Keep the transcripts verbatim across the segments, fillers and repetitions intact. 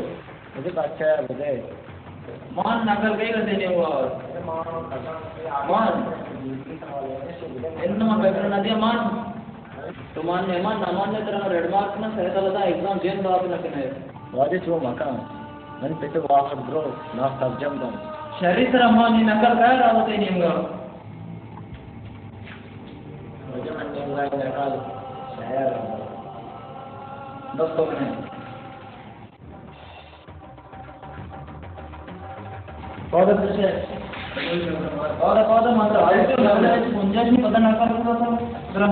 मुझे अच्छा है मुझे मान नकल कहीं कर देने हुआ मान इतना पेपर ना दिया मान तो मान ने मान ना मान ने तेरा रेड मार्क ना सहता लगा एग्जाम जेन बाप ना कने वाजे छो मका मन पे तो वाह ब्रो ना तर्जम दम शरीर तेरा मान ने नकल कर रहा होते नहीं होगा मुझे मन ने नकल शायर दोस्तों ने कौन से कौन कौन मात्र आज तो लगता है पंजाब में पता ना कर रहा था जरा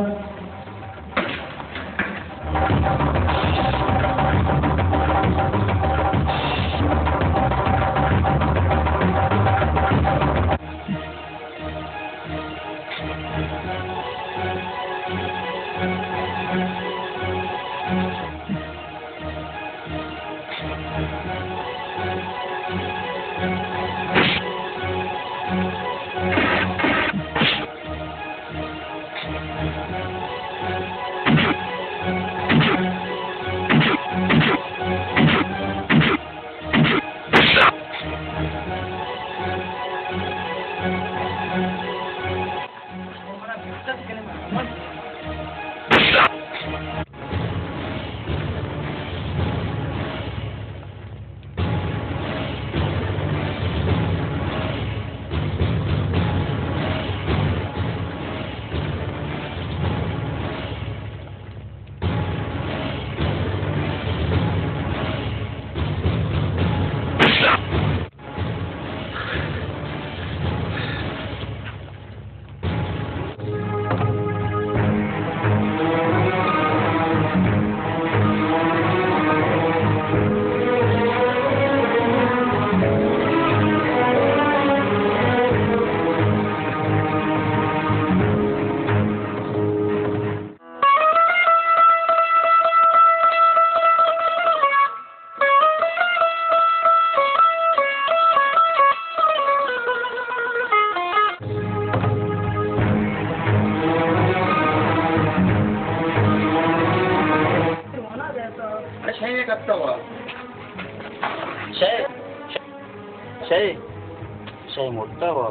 Şey, şey motta var.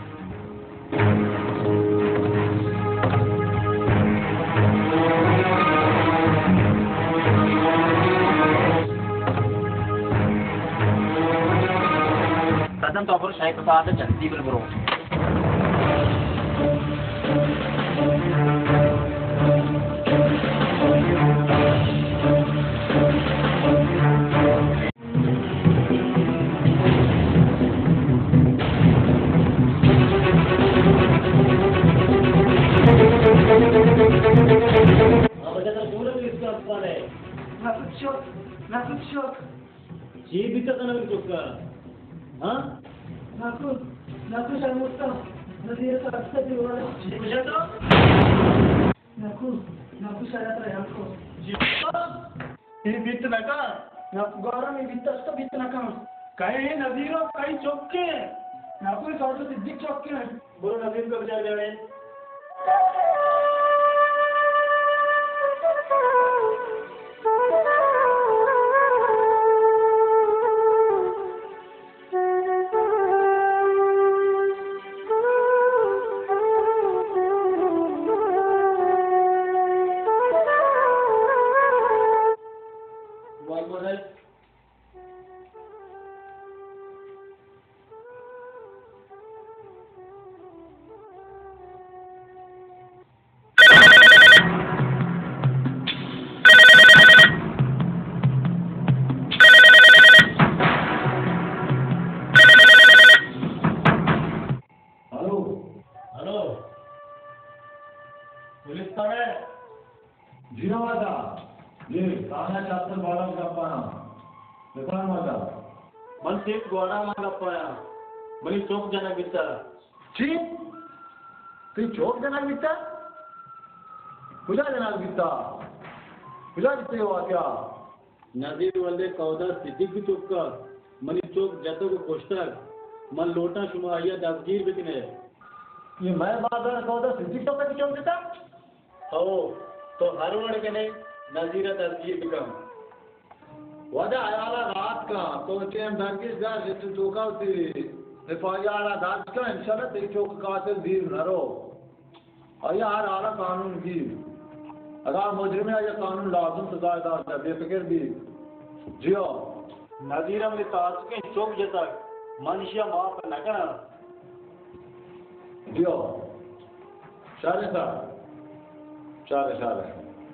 Kadang topur saya kepada janti berbro. నాకు షాక్ జీవితకన విచొక్క ఆ నాకు నాకు సమస్త నదీర సరస్వతి వాడు జీవితతో నాకు నాకు సరత యాకో జీవిత ఈ బిట్ నక నాకు గౌరవ ఈ బిట్టస్త బిట్ నక काय नदीरो काही चौके నాకు సరస్వతి సిద్ధి చౌకే बोलो नदीर को बजा देवे मन सिर्फ गोड़ा मागप्पाया मनी चौक जना बिता ची तू चौक जना बिता पूजा जना बिता पूजा बिते हो क्या नदी वाले कौदा स्थिति की चौक का मनी चौक जतो को कोष्ठक मन लोटा शुमा आया दसगीर बिकने ये मैं बात है कौदा स्थिति चौक की चौक देता हो तो हर वर्ड के ने नजीरा दसगीर बिकम वजह आयाला रात का तो टेम दरगिस दर जित चौका थी निफायाला दाद का इंशाल्लाह ते चौक कातिल दीर नरो अया हर आला कानून की अगर मुजरिम है ये कानून लाजुम सजादार है बेफिक्र भी जियो नजीरम ने ताज के चौक जता मनुष्य माफ न करा जियो शारे सा शारे शारे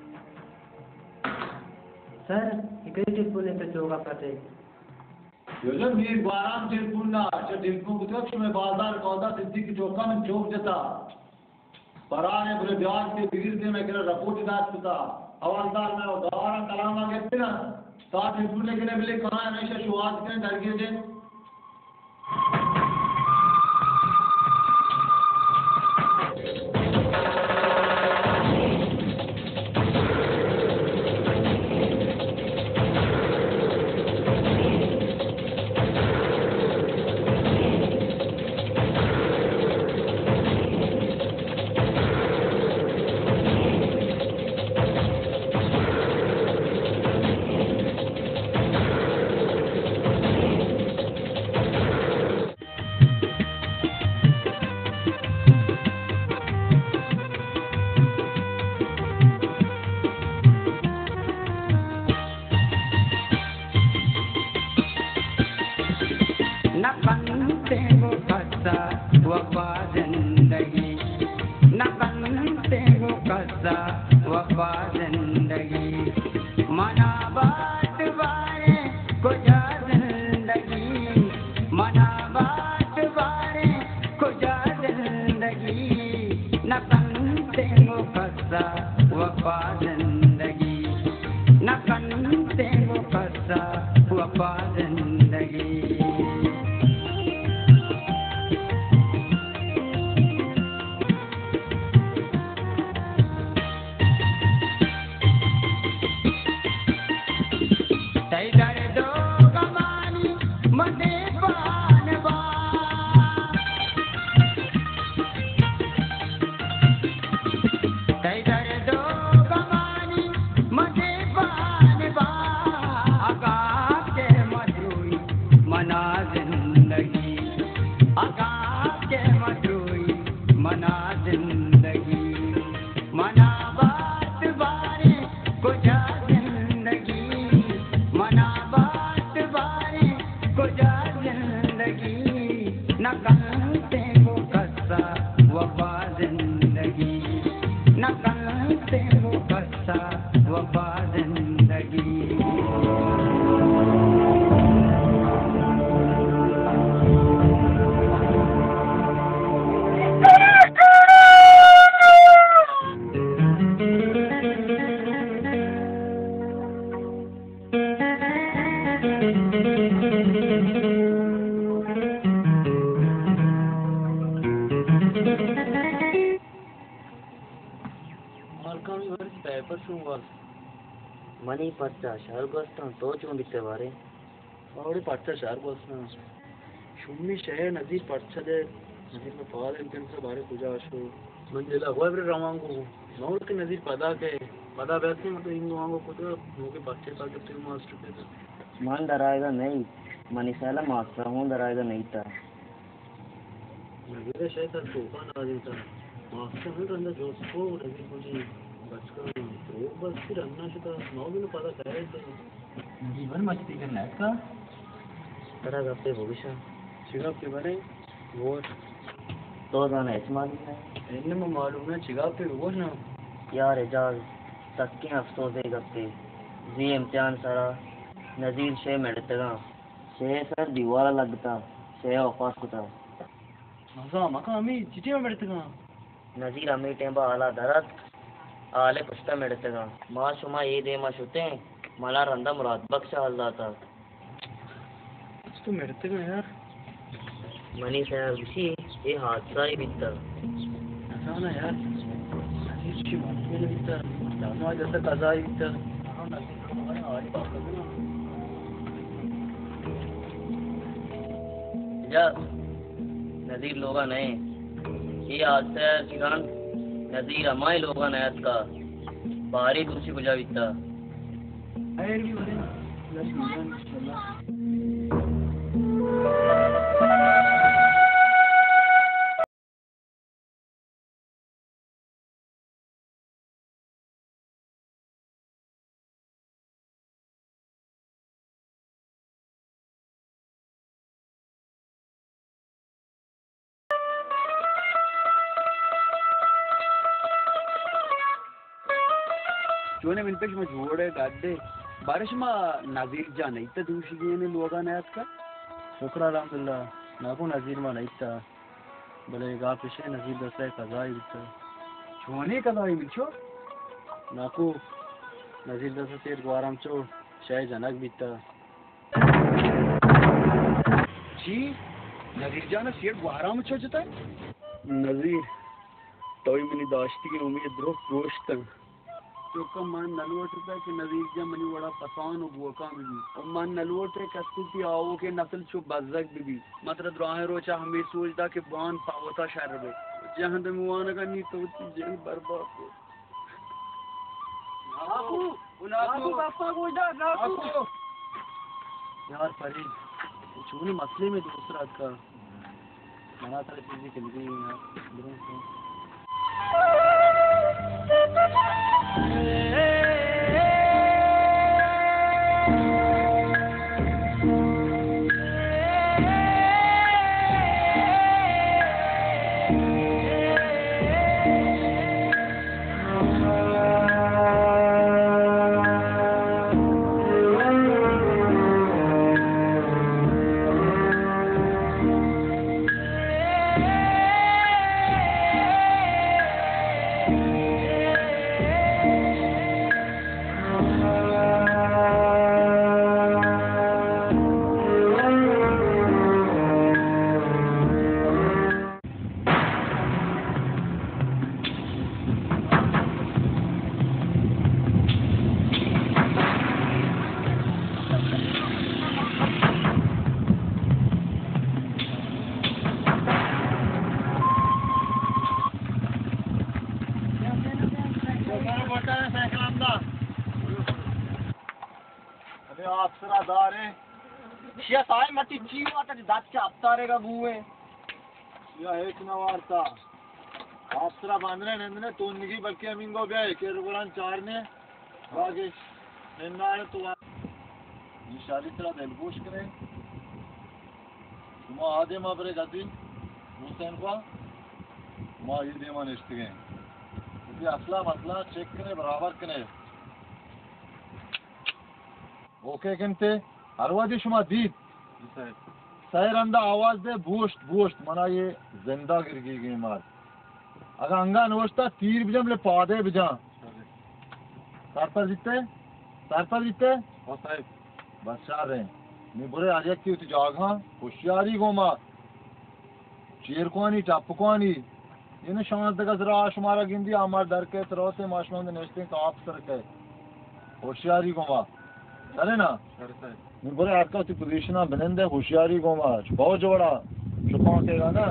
सर इकडे टिपूल येते चौका करते योजन मीर बाराम तिरपुन्ना अच्छा दिलको कुतक्ष में बाजार कौदा सिद्दीकी चौका में चौक जता पराने बुरे ब्याज के बिगिर दे में करा रपोर्ट दास पिता हवालदार में और गवारा कलाम आ गए थे ना साथ तिरपुन लेकिन अभी कहाँ हमेशा शुरुआत करें डर गए थे मनी पच्चा शहर गोस्ता तो चुन बिते बारे और पच्चा शहर गोस्ता शुम्मी शहर नजीर पच्चा दे नजीर में पाल इनके से बारे पूजा आशो मंजिला हुआ फिर रवांगो नौर के नजीर पदा के पदा वैसे मतलब इन लोगों को तो मुझे पच्चे साल के तीन मास्टर के मन डराएगा नहीं मनी साला मास्टर हूँ डराएगा नहीं था मेरे शायद तो तूफान आ जाता मास्टर में रंदा जोश को नजीर मुझे बचकर तो बस फिर अन्ना से तो नौ दिन पता करे तो जीवन मस्ती करना है का तरह करते भविष्य चिगाप के बारे वो तो जाना है मालूम है इन्हें में मालूम है चिगाप पे वो ना यार एजाज तक के अफसोस है करते जी इम्तिहान सारा नजीर शे मेड़तेगा शे सर दीवार लगता शे ऑफास कुता मजा मका अमी चिटी में मेड़तेगा नजीर अमी टेंबा आला दरद आले पुष्टा मेड़तेगा माँ शुमा ये दे माँ शुते मला रंदा मुराद बख्श हल्ला था तो मेड़तेगा यार मनी से विशी ये हादसा ही बीतता ऐसा ना यार नजीर की बात में नहीं बीतता जाना जैसा कज़ा ही बीतता हाँ नजीर को हमारे आरी बात करना जा नजीर लोगा नहीं ये हादसा शिकान नजीर हमारे लोगा नयात का बाहरी दूसरी बुझा बीतता अरे भी बोले चोने विनपेश में झोड़े गाड्डे बारिश में नजीर जा नहीं था दूसरी गए ने लोगा ने आज का शुक्र अल्हम्दुलिल्लाह नाको नजीर में नहीं था भले गा पिछे नजीर दसे कज़ाई था चोने कदाई मिचो नाको नजीर दसे तेर ग्वाराम चो शाय जनक बीता जी नजीर जाना सेठ गुहारा में छो जता नजीर तोई मनी दाश्ती की उम्मीद द्रो गोश्त तो कम मान नलवट रुपए के नजीर जा मनी बड़ा पसान और बुआ में भी और मान नलवट रे कस्तुती आओ के नस्ल छो बजक भी भी मतलब द्राहे रोचा हमें सोचता कि बान पावता शहर रे जहां दे मुआना का नी तो जेल बर्बाद हो नाकू नाकू पापा को डा नाकू यार फरीद चुनी मसले में दूसरा का मना था चीजें के लिए यार शिया साय मती चीव आता दात के अवतारेगा गुए या एक नवारता आपसरा बांधने नंदने तो निगी बल्कि अमिंगो गए के रुगरान चार ने आगे नन्नाए तो ये शादी तरह दिलगोश करे तुम आदे माबरे गति हुसैन को मां ये दे मान इश्ते गए ये असला मसला चेक करे बराबर करे ओके कंते हरवादी शुमा दीद सैरंदा आवाज दे बूस्ट बूस्ट मना ये जिंदा गिर गई गई मार अगर अंगा नोचता तीर बिजम ले पौधे बिजा सर पर जीते सर पर जीते और साहब बस चाह रहे मैं बुरे आज की उत जागा होशियारी गो मार चेर कोनी टप कोनी ये न शांत दगा जरा शुमारा गिंदी हमार डर के तरह माशमा में नेस्ते का आप सर के होशियारी गो मार चले ना मैं बोले आपका तो पोजीशन बनंदे होशियारी को मार बहुत जोड़ा छुपा केगा ना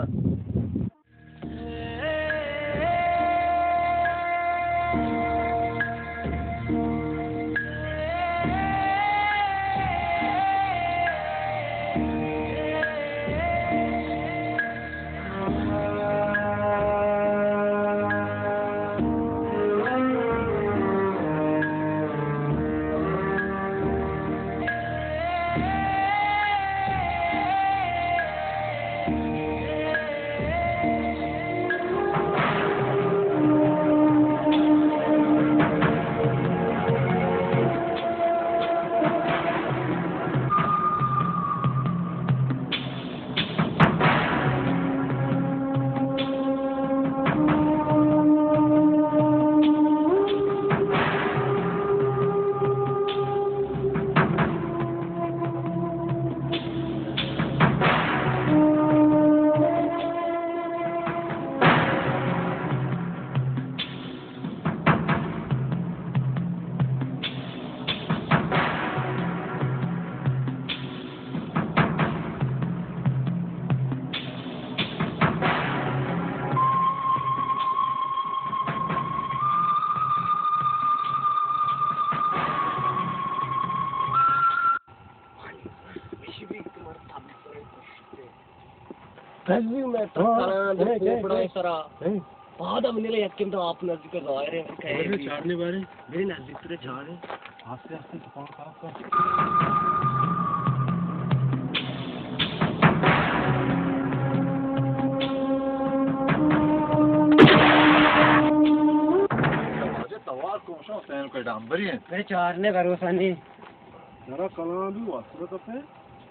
Tazvi में तकान कोपड़ा सरा बाद अब निले यकीन तो आप नजदीक रह रहे हैं कहे चाड़ने बारे मेरे नजदीक तेरे झाड़ है आस्ते आस्ते दुकान साफ कर तवार कौन सा फैन का डांबरी है मेरे चाड़ने भरोसा नहीं जरा कलां भी वास्ते तो पे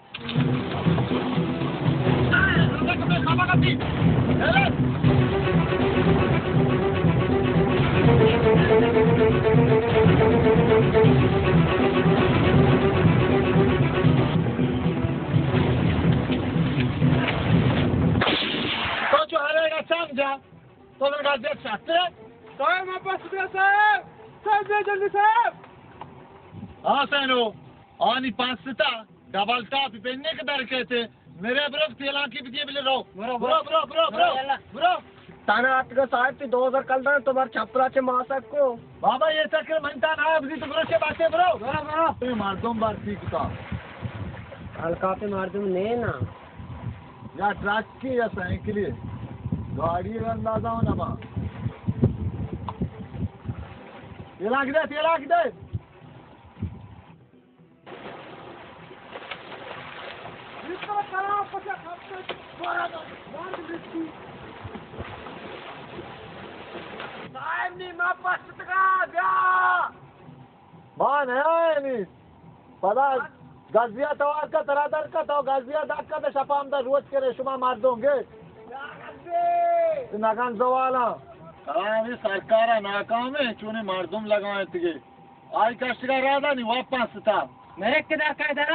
तो जो हरेगा समझा तो मेरा देख सकते साहब मैं पास साहब साहब जल्दी साहब हाँ सैनो आनी पांच सिता डबल टॉप पहनने के डर के थे मेरे ब्रो तेला की भी बिले रहो bro bro bro bro bro bro ताना आपका साहब की दो हजार कल था तुम्हारे छपरा से मासक को बाबा ये चक्कर मनता ना अभी तो ब्रो से बातें ब्रो ब्रो ब्रो मैं मार दूं बार ठीक था हल्का पे मार दूं नहीं ना या ट्रक की या साइकिल गाड़ी का अंदाजा हो ना बा तेला की दे तेला की दे मान है नहीं पता गाजिया तवार का तरादर का तो गाजिया दाग का तो शपाम दा रोज करे शुमा मार दोगे नाकाम सवाला कहाँ सरकार नाकाम है चूने मार दूम लगाए थे आज कष्ट का राधा नहीं वापस था मेरे किधर का इधर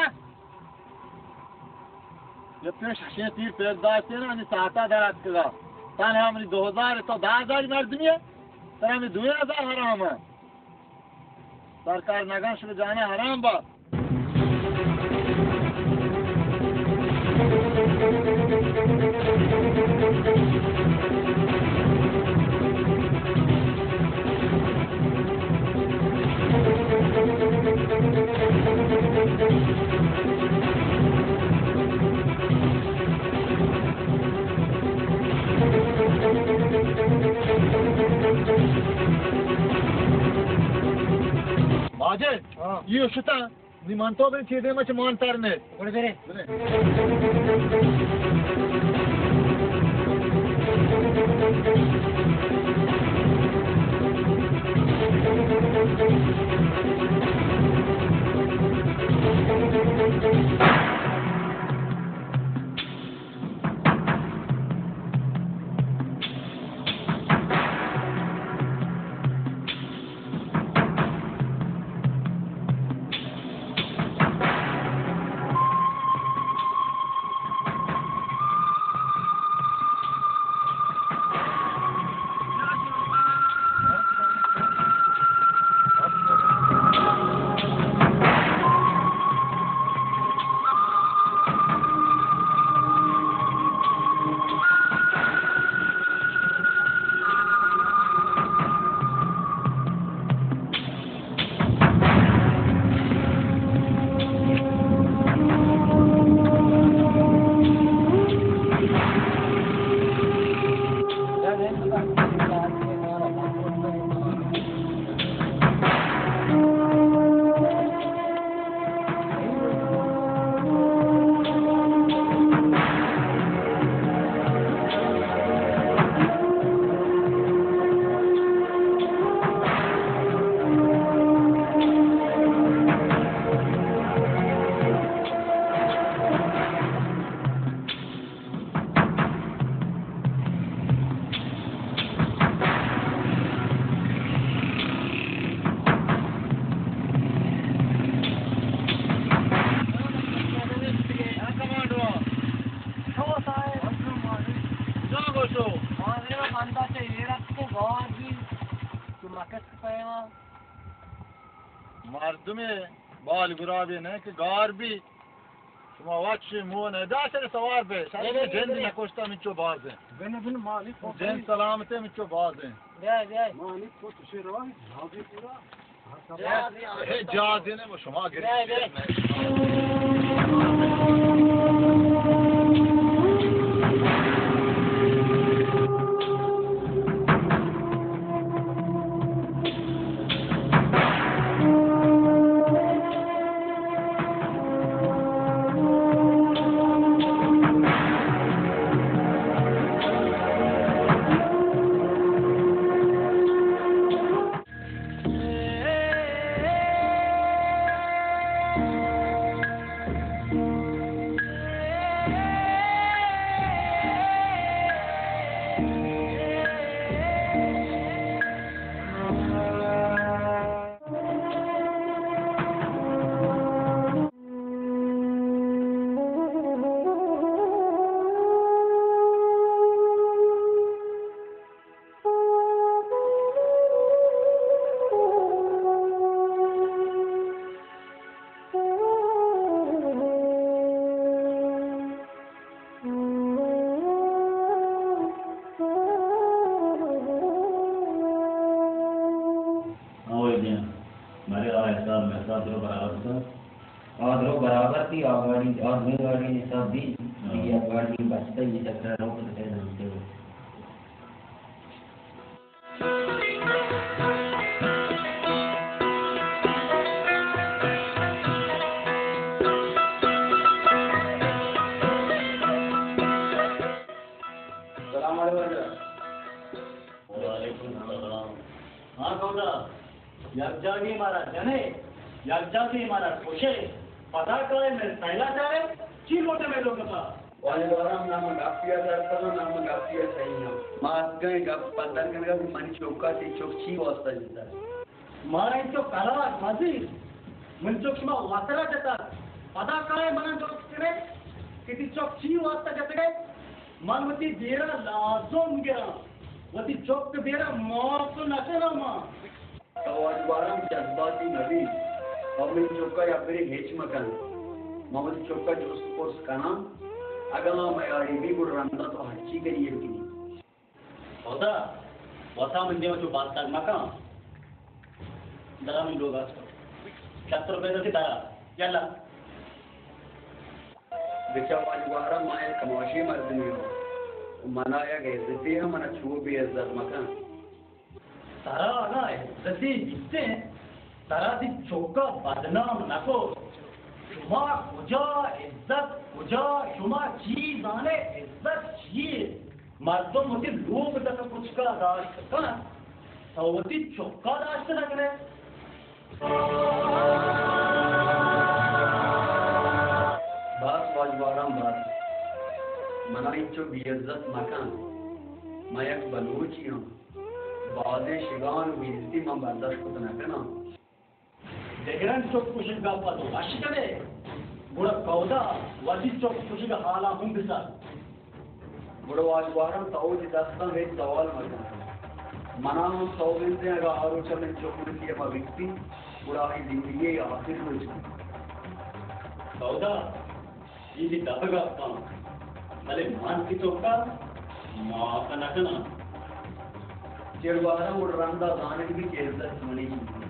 जब ते शशे तीर पेड़ दाते ना नि साता दात का ताने हमनी दो हजार तो दस हजार मर्द में ताने में दो हजार हराम है सरकार नगन शुरू जाना हराम बा बाजे ये शुता निमंतो भी चीज़ें मच मान तरने बड़े बेरे मर्दमे बाल गुराबे ने कि गार भी तुम वाच मोन है दासरे सवार पे सारे जन ने कोस्ता मिचो बाज है बेने बिन मालिक जन सलामते मिचो बाज है जय जय मालिक को तुसे रवा हाजी पूरा जा देने वो शुमा गिर गाड़ी और भी गाड़ी सब भी ये गाड़ी बचता ही चक्कर रोक देते हैं। हाँ कौदा यज्ञागी महाराज जाने यज्ञागी महाराज खुशे पता करे मैं पहला चाहे ची लोटे में लोग का वाले वाराम नाम गापिया सरपनो नाम गापिया सही ना मास गए गप पंदर गन गप मन चौका ती चौकची वास्ता जता मारा इनको कला माजी मन चौकमा वासरा जता पता करे मन चौकरे किती चौकची वास्ता जतगे मनवती देरा लाजोम गिरा वती चौक देरा मौत नचना मां तो आज वाराम जज्बाती नबी और मैं चौका या फिर हेच मकान मोहम्मद चौका जो स्पोर्ट्स काना अगला मैं आड़ी भी गुड़ रंदा तो हच्ची करिए कि होता वसा में देव जो बात तक मकान दरा में लोग आज सत्तर रुपए तो दारा चला बेचा आज वाराम माय कमाशी मर्द में हो मनाया गए इज्जती है मना छुओ भी इज्जत मकान तारा ना इज्जती जिससे तारा दी चौका बदनाम नको शुमा कुजा इज्जत कुजा शुमा चीज आने इज्जत चीज मर्दों मुझे लोग तक कुछ का दाश्त का सवती चौका दाश्त लगने बात वाजवाराम बात मनाई चो बेइज्जत मकान मैं एक बलूची हूँ बादे शिगान बेइज्जती में बर्दाश्त को ना करना देखना चौक कुछ का पातो आशिकले बुरा कौदा वादी चौक कुछ का हाला हम बिसा बुरा वाजवाराम ताऊ जी दस्ता है सवाल मकान मना हम सौ दिन से अगर आरो चले चौक में किया व्यक्ति बुरा ही जिंदगी आखिर में कौदा ये दी दबगा पाऊं भले मान की चौका माँ का नकना चिड़वारा उड़ रंदा दाने की भी इज्जत होनी चाहिए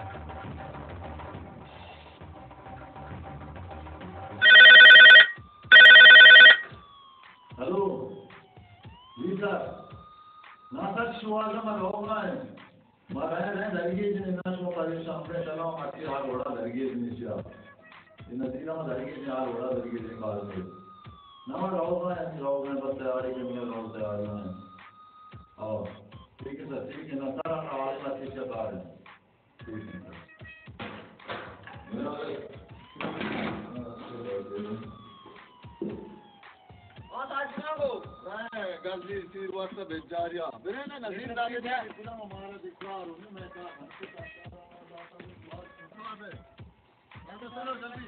हेलो जी सर ना सर शिवाजा में होगा है मगर है दरगे जिन ना शो परेशान पे चलो आती हाल बड़ा दरगे जिन से इन नतीजा में दरगे जिन हाल बड़ा दरगे जिन काल में ना रहोगा है रहोगा बस तैयारी के लिए रहो तैयारी है और ठीक है सर ठीक है ना सर आवाज में ठीक से आ रहे हैं ठीक है मेरा और आज ना वो मैं गलती सी वास्ते बेचारिया मेरे ना नजीर दागे थे इतना हमारा दिखा रहा हूं मैं का घर से मैं तो चलो जल्दी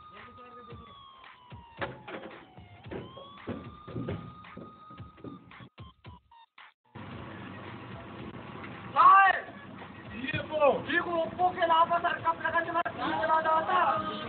ये को ये को ओप्पो के नाम पर कब लगा के मैं चला जाता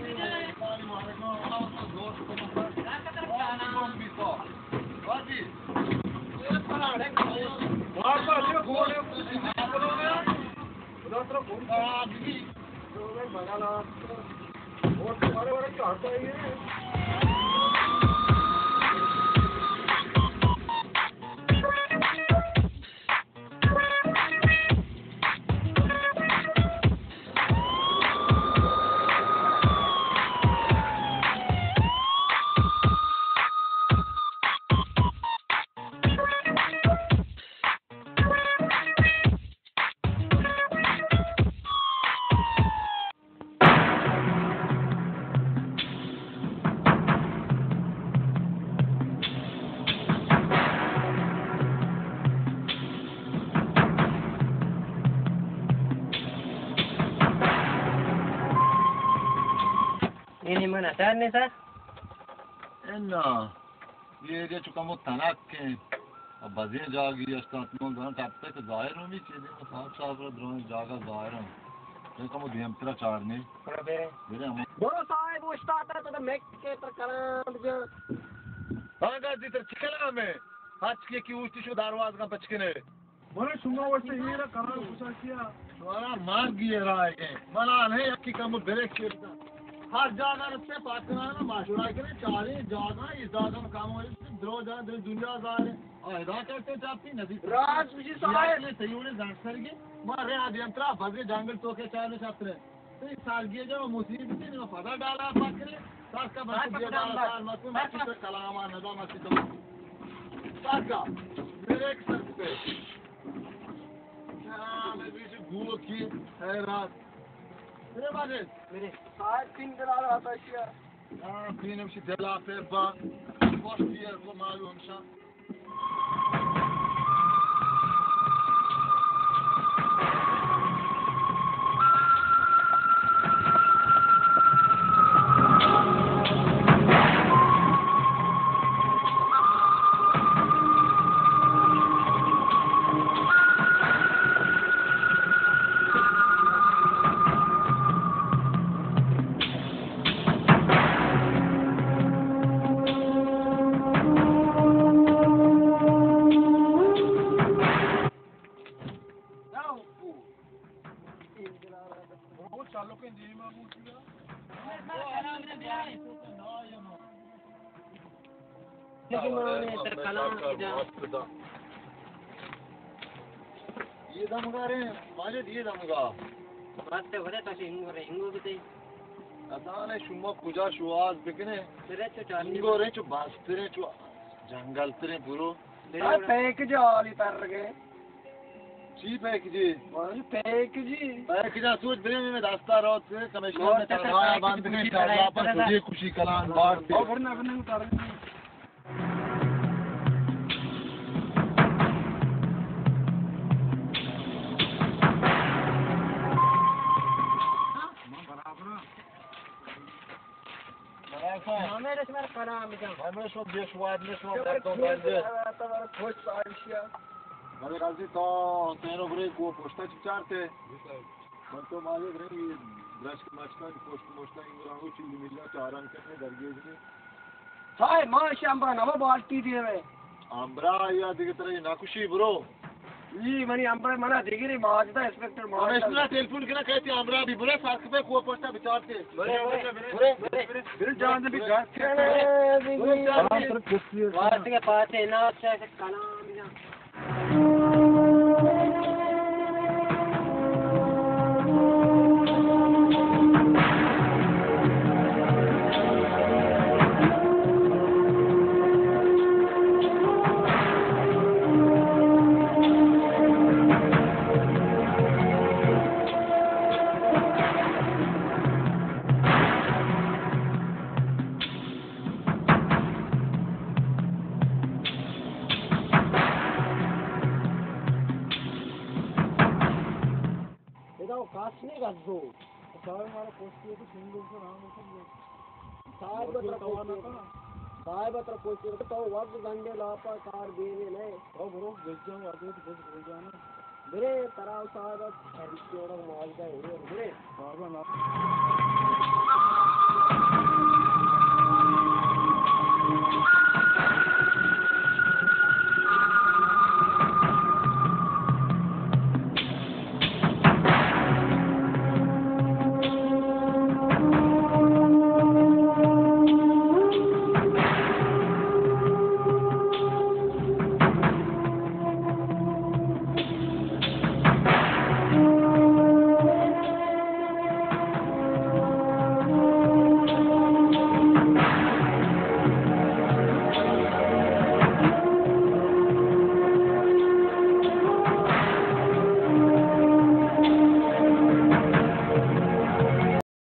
ini mana tane sir enna ये जे चुका मो तनाक के अब बजे जागी अस्तात नो दन तब तक जाहिर होनी चाहिए तो साफ साफ द्रोण जागा जाहिर है तो कम दियम तेरा चारने थोड़ा बेरे मेरे हम बड़ो साहेब वो स्टार्ट है तो मैं के तर करांद जो हागा जी तर चिकला में आज के की उस्ती शो दरवाज का बचके ने बड़े सुंगा वैसे ये रा करांद पूछा किया वाला मार गिए रहा है मना नहीं अक्की कम ब्रेक के हर जगह से पाकिस्तान में मशवरा करें चारे जगह इस जगह में काम हो रहे दो जगह दुनिया जा रहे और इधर करते जाती नदी राज मुझे साहब सही होने जानसर के मारे आदियंत्रा भगे जंगल तो के चाले छात्र तो इस साल ये जो मुसीबत है वो पता डाला पकड़े सास का बस ये डाला साल मत मत कलामा नदा मत तो सास का मेरे एक सर पे हां मैं भी जो भूल की है रात मेरे बाजे मेरे साहब तीन दिन आ रहा था क्या हां तीन मशी दिला पे बा बस ये वो मालूम शा ये दमगा रे माझे दिए दमगा मस्त बरे तसे हिंगो रे हिंगो किते असाने शुमा पूजा शुआस बिकने तेरे चो चाली हिंगो रे चो बास्तरे चो जंगल तेरे बुरो साहब पैक जाली तर गए जी पैक जी बोल पैक जी पैक जा सोच बरे में दास्ता रहो तेरे कमिश्नर में तरवाया बांध के चाला पर तुझे खुशी कलान बात और भरना भरना उतार हमें रस मेरा करा हम जा हमें सब देश वाद में सब करतो बंदे तवर खोज साइशिया हमें कालसी तो तेरो ब्रेक वो पोस्टा चिचारते मन तो मालिक रे ब्रश के मचका पोस्ट पोस्टा इंग्रांगो चिल्ली मिला चारन के दरगेज में साहब माशा अंबा नवा बाल्टी देवे आंब्रा या दिखे तरह नाकुशी ब्रो जी मनी अंबा मना दिगिरी माजदा इंस्पेक्टर हमें माजदा इसमें टेलीफोन के ना कहती आंब्रा भी बुरे साथ पे को पोस्टा विचारते बुरे बुरे बुरे बुरे जान दे बिगा वार्त के पास है ना अच्छा से कला मिला कासने का दो साहब हमारा पोस्ट है तो सिंगल से नाम हो सब साहब बता पोस्ट साहब बता पोस्ट तो वक्त गंडे लापा कार देने ले ओ ब्रो बेच जाओ आगे तो बस हो जाना मेरे तराव साहब हर चोड़ा माल का है रे बाबा ना